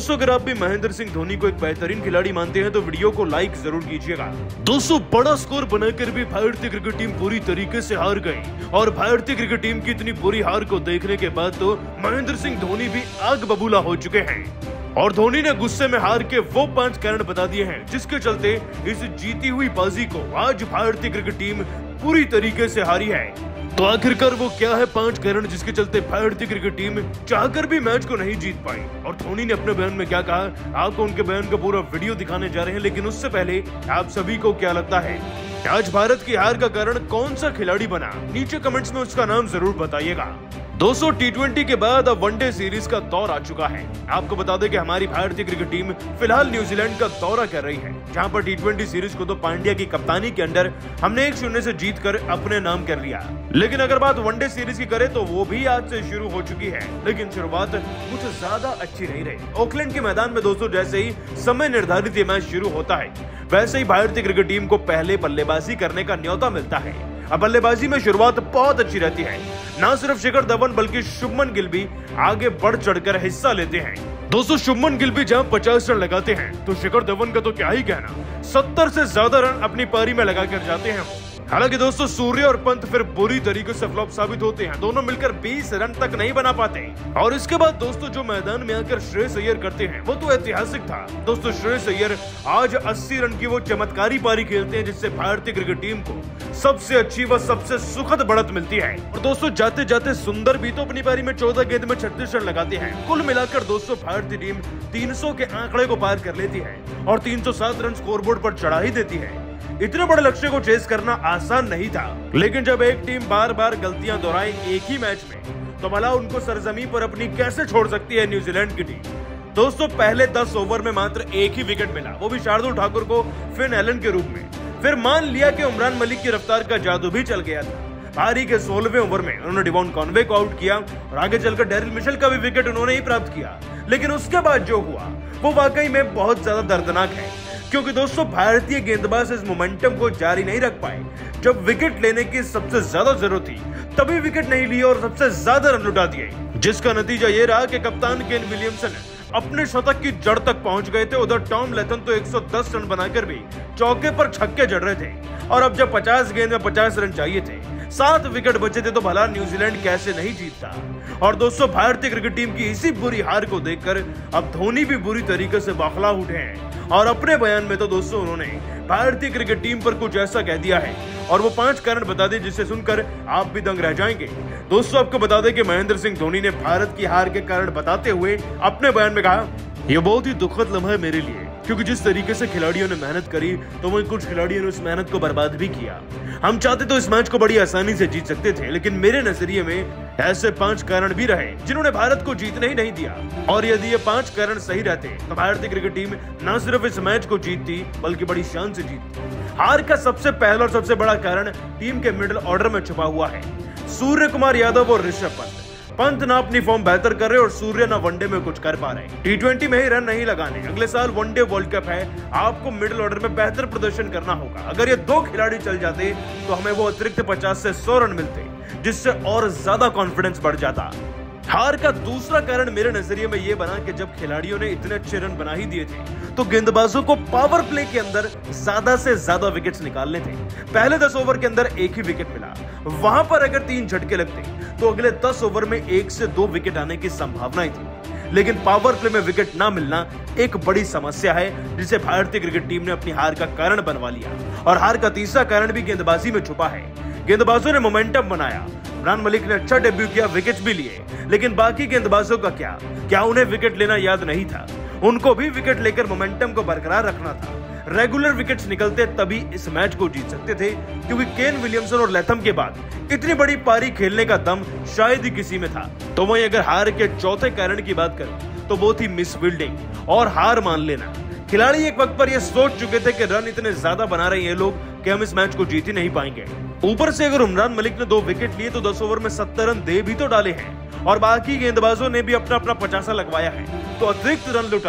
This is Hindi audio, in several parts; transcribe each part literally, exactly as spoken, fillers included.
दोस्तों अगर आप भी महेंद्र सिंह धोनी को एक बेहतरीन खिलाड़ी मानते हैं तो वीडियो को लाइक जरूर कीजिएगा। दोस्तों बड़ा स्कोर बनाकर भी भारतीय क्रिकेट टीम पूरी तरीके से हार गई और भारतीय क्रिकेट टीम की इतनी बुरी हार को देखने के बाद तो महेंद्र सिंह धोनी भी आग बबूला हो चुके हैं और धोनी ने गुस्से में हार के वो पांच कारण बता दिए हैं जिसके चलते इस जीती हुई बाजी को आज भारतीय क्रिकेट टीम पूरी तरीके से हारी है। तो आखिरकार वो क्या है पांच कारण जिसके चलते भारतीय क्रिकेट टीम चाहकर भी मैच को नहीं जीत पाई और धोनी ने अपने बयान में क्या कहा, आपको उनके बयान का पूरा वीडियो दिखाने जा रहे हैं। लेकिन उससे पहले आप सभी को क्या लगता है आज भारत की हार का कारण कौन सा खिलाड़ी बना? नीचे कमेंट्स में उसका नाम जरूर बताइएगा। दोस्तों टी ट्वेंटी के बाद अब वनडे सीरीज का दौर आ चुका है। आपको बता दें कि हमारी भारतीय क्रिकेट टीम फिलहाल न्यूजीलैंड का दौरा कर रही है, जहां पर टी ट्वेंटी सीरीज को तो पांड्या की कप्तानी के अंडर हमने एक शून्य से जीत कर अपने नाम कर लिया। लेकिन अगर बात वनडे सीरीज की करें तो वो भी आज से शुरू हो चुकी है, लेकिन शुरुआत कुछ ज्यादा अच्छी नहीं रही। ऑकलैंड के मैदान में दोस्तों जैसे ही समय निर्धारित ये मैच शुरू होता है वैसे ही भारतीय क्रिकेट टीम को पहले बल्लेबाजी करने का न्योता मिलता है। अब बल्लेबाजी में शुरुआत बहुत अच्छी रहती है, न सिर्फ शिखर धवन बल्कि शुभमन गिल भी आगे बढ़ चढ़कर हिस्सा लेते हैं। दोस्तों शुभमन गिल भी जहां पचास रन लगाते हैं तो शिखर धवन का तो क्या ही कहना, सत्तर से ज्यादा रन अपनी पारी में लगाकर जाते हैं। हालांकि दोस्तों सूर्य और पंत फिर बुरी तरीके से फ्लॉप साबित होते हैं, दोनों मिलकर बीस रन तक नहीं बना पाते। और इसके बाद दोस्तों जो मैदान में आकर श्रेयस अय्यर करते हैं वो तो ऐतिहासिक था। दोस्तों श्रेयस अय्यर आज अस्सी रन की वो चमत्कारी पारी खेलते हैं जिससे भारतीय क्रिकेट टीम को सबसे अच्छी व सबसे सुखद बढ़त मिलती है। और दोस्तों जाते जाते सुंदर भी तो अपनी पारी में चौदह गेंद में छत्तीस रन लगाते हैं। कुल मिलाकर दोस्तों भारतीय टीम तीन सौ के आंकड़े को पार कर लेती है और तीन सौ सात रन स्कोरबोर्ड पर चढ़ा ही देती है। इतने बड़े लक्ष्य को चेस करना आसान नहीं था, लेकिन जब एक टीम बार बार गलतियां दोहराए एक ही मैच में तो भला उनको सरजमी पर अपनी कैसे छोड़ सकती है न्यूजीलैंड की टीम। दोस्तों पहले दस ओवर में मात्र एक ही विकेट मिला, वो भी शार्दुल ठाकुर को फिन एलन के रूप में। फिर मान लिया कि उमरान मलिक की रफ्तार का जादू भी चल गया था। पारी के सोलहवें ओवर में उन्होंने डिवॉन कॉनवे को आउट किया और आगे चलकर डेरिल मिशेल का भी विकेट उन्होंने ही प्राप्त किया। लेकिन उसके बाद जो हुआ वो वाकई में बहुत ज्यादा दर्दनाक है, क्योंकि दोस्तों भारतीय गेंदबाज इस मोमेंटम को जारी नहीं रख पाए। जब विकेट लेने की सबसे ज्यादा जरूरत थी तभी विकेट नहीं लिए और सबसे ज्यादा रन लुटा दिए, जिसका नतीजा ये रहा कि कप्तान केन विलियमसन अपने शतक की जड़ तक पहुंच गए थे। उधर टॉम लेथन तो एक सौ दस रन बनाकर भी चौके पर छक्के जड़ रहे थे और अब जब पचास गेंद में पचास रन चाहिए थे, सात विकेट बचे थे, तो भला न्यूजीलैंड कैसे नहीं जीतता। और दोस्तों भारतीय क्रिकेट टीम की इसी बुरी हार को देखकर अब धोनी भी बुरी तरीके से बौखला उठे हैं और अपने बयान में तो दोस्तों उन्होंने भारतीय क्रिकेट टीम पर कुछ ऐसा कह दिया है और वो पांच कारण बता दें जिसे सुनकर आप भी दंग रह जाएंगे। दोस्तों आपको बता दें कि महेंद्र सिंह धोनी ने भारत की हार के कारण बताते हुए अपने बयान में कहा, यह बहुत ही दुखद लम्हा है मेरे लिए, क्योंकि जिस तरीके से खिलाड़ियों ने मेहनत करी तो वहीं कुछ खिलाड़ियों ने उस मेहनत को बर्बाद भी किया। हम चाहते तो इस मैच को बड़ी आसानी से जीत सकते थे, लेकिन मेरे नजरिए में ऐसे पांच कारण भी रहे जिन्होंने भारत को जीतने ही नहीं दिया। और यदि ये पांच कारण सही रहते तो भारतीय क्रिकेट टीम न सिर्फ इस मैच को जीतती बल्कि बड़ी शान से जीतती। हार का सबसे पहला और सबसे बड़ा कारण टीम के मिडिल ऑर्डर में छुपा हुआ है। सूर्य कुमार यादव और ऋषभ पंत पंत ना अपनी फॉर्म बेहतर कर रहे और सूर्य ना वनडे में कुछ कर पा रहे। टी ट्वेंटी में ही रन नहीं लगाने, अगले साल वनडे वर्ल्ड कप है, आपको मिडिल ऑर्डर में बेहतर प्रदर्शन करना होगा। अगर ये दो खिलाड़ी चल जाते तो हमें वो अतिरिक्त पचास से सौ रन मिलते, जिससे और ज्यादा कॉन्फिडेंस बढ़ जाता। हार का दूसरा कारण मेरे नजरिए में ये बना कि जब खिलाड़ियों ने इतने अच्छे रन बना ही दिए थे तो गेंदबाजों को पावर प्ले के अंदर ज्यादा से ज्यादा विकेट्स निकालने थे। पहले दस ओवर के अंदर एक ही विकेट मिला, वहां पर अगर तीन झटके लगते तो अगले दस ओवर में एक से दो विकेट आने की संभावनाएं थी। लेकिन पावर प्ले में विकेट ना मिलना एक बड़ी समस्या है जिसे भारतीय क्रिकेट टीम ने अपनी हार का कारण बनवा लिया। और हार का तीसरा कारण भी गेंदबाजी में छुपा है। गेंदबाजों ने मोमेंटम बनाया, उमरान मलिक ने अच्छा डेब्यू किया, विकेट भी लिए, लेकिन बाकी गेंदबाजों का क्या क्या उन्हें विकेट लेना याद नहीं था? उनको भी विकेट लेकर मोमेंटम को बरकरार रखना था। रेगुलर विकेट्स निकलते तभी इस मैच को जीत सकते थे, क्योंकि केन विलियमसन और लेथम के बाद इतनी बड़ी पारी खेलने का दम शायद ही किसी में था। तो वहीं अगर हार के चौथे कारण की बात करें तो वो थी मिस फील्डिंग और हार मान लेना। खिलाड़ी एक वक्त पर यह सोच चुके थे कि रन इतने ज्यादा बना रहे हैं ये लोग कि हम इस मैच को जीत ही नहीं पाएंगे। ऊपर से अगर उमरान मलिक ने दो विकेट लिए तो दस ओवर में सत्तर रन दे भी तो डाले हैं और बाकी गेंदबाजों ने भी अपना अपना पचासा लगवाया है, तो अतिरिक्त रन लुटाना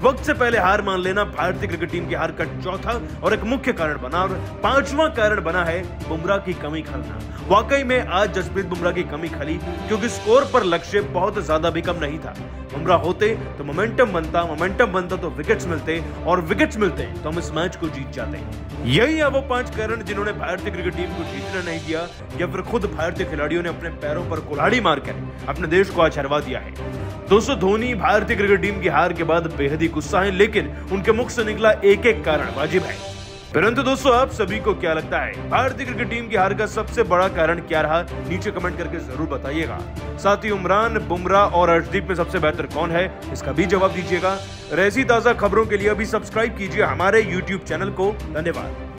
वक्त से पहले हार मान लेना भारतीय क्रिकेट टीम की हार का चौथा और एक मुख्य कारण बना, और पांचवा कारण बना है बुमराह की कमी खलना। वाकई में आज जसप्रीत बुमराह की कमी खली, क्योंकि स्कोर पर लक्ष्य बहुत ज्यादा भी कम नहीं था। बुमराह होते तो मोमेंटम बनता, मोमेंटम बनता तो विकेट्स मिलते, और विकेट्स मिलते तो हम इस मैच को जीत जाते। यही है वो पांच कारण जिन्होंने भारतीय क्रिकेट टीम को जीतना नहीं दिया, या फिर खुद भारतीय खिलाड़ियों ने अपने पैरों पर कुल्हाड़ी मारकर अपने देश को आज हरवा दिया है। दोस्तों, धोनी भारतीय क्रिकेट टीम की हार के बाद बेहद ही गुस्सा है, लेकिन उनके मुख से निकला एक एक कारण वाजिब है। परंतु दोस्तों, आप सभी को क्या लगता है, भारतीय क्रिकेट टीम की हार का सबसे बड़ा कारण क्या रहा? नीचे कमेंट करके जरूर बताइएगा। साथ ही उमरान, बुमराह और अर्शदीप में सबसे बेहतर कौन है, इसका भी जवाब दीजिएगा। ऐसी ताजा खबरों के लिए अभी सब्सक्राइब कीजिए हमारे यूट्यूब चैनल को। धन्यवाद।